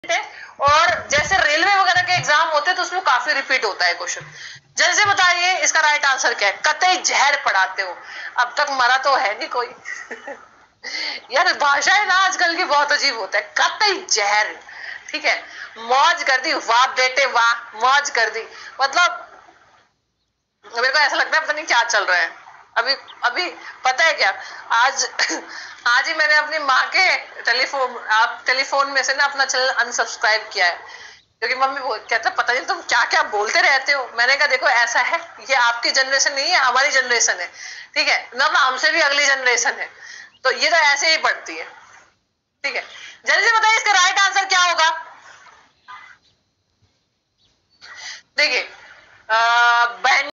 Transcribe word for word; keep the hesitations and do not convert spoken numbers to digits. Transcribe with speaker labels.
Speaker 1: है। और जैसे रेलवे वगैरह के एग्जाम होते हैं तो उसमें काफी रिपीट होता है क्वेश्चन। जल्दी बताइए इसका राइट आंसर क्या है। कतई जहर पढ़ाते हो, अब तक मरा तो है नहीं कोई। यार भाषाएं ना आजकल की बहुत अजीब होता है। कतई जहर, ठीक है। मौज कर दी, वाह बेटे वाह, मौज कर दी। मतलब मेरे को ऐसा लगता है पता नहीं क्या चल रहा है। अभी अभी पता है क्या, आज आज ही मैंने अपनी माँ के टेलीफोन आप टेलीफोन में से ना अपना चैनल अनसब्सक्राइब किया है, क्योंकि मम्मी बोल कहता पता नहीं तुम क्या क्या बोलते रहते हो। मैंने कहा देखो ऐसा है, ये आपकी जनरेशन नहीं है, हमारी जनरेशन है, ठीक है ना, हमसे भी अगली जनरेशन है, तो ये तो ऐसे ही पढ़ती है, ठीक है। जल्दी से बताइए इसका राइट आंसर क्या होगा। देखिए बहन